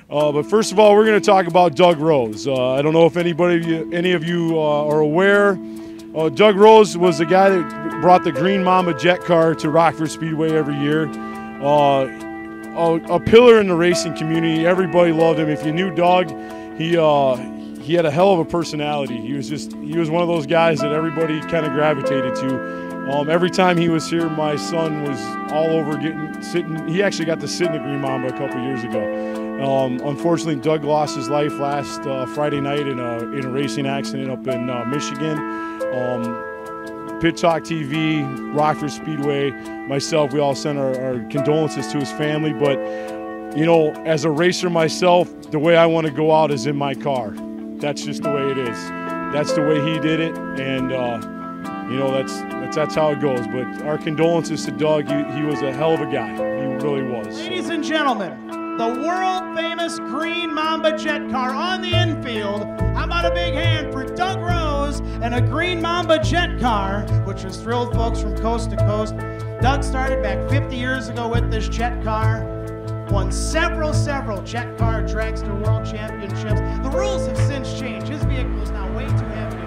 But first of all, we're going to talk about Doug Rose. I don't know if any of you are aware. Doug Rose was the guy that brought the Green Mamba jet car to Rockford Speedway every year. A pillar in the racing community. Everybody loved him. If you knew Doug, he had a hell of a personality. He was one of those guys that everybody kind of gravitated to. Every time he was here, my son was all over sitting. He actually got to sit in the Green Mamba a couple years ago. Unfortunately, Doug lost his life last Friday night in a racing accident up in Michigan. Pit Talk TV, Rockford Speedway, myself, we all sent our condolences to his family. But, you know, as a racer myself, the way I want to go out is in my car. That's just the way it is. That's the way he did it, and you know, that's how it goes. But our condolences to Doug. He was a hell of a guy. He really was. Ladies and gentlemen, the world-famous Green Mamba jet car on the infield. How about a big hand for Doug Rose and a Green Mamba jet car, which has thrilled folks from coast to coast. Doug started back 50 years ago with this jet car. Won several jet car dragster world championships. The rules have since changed. His vehicle is now way too heavy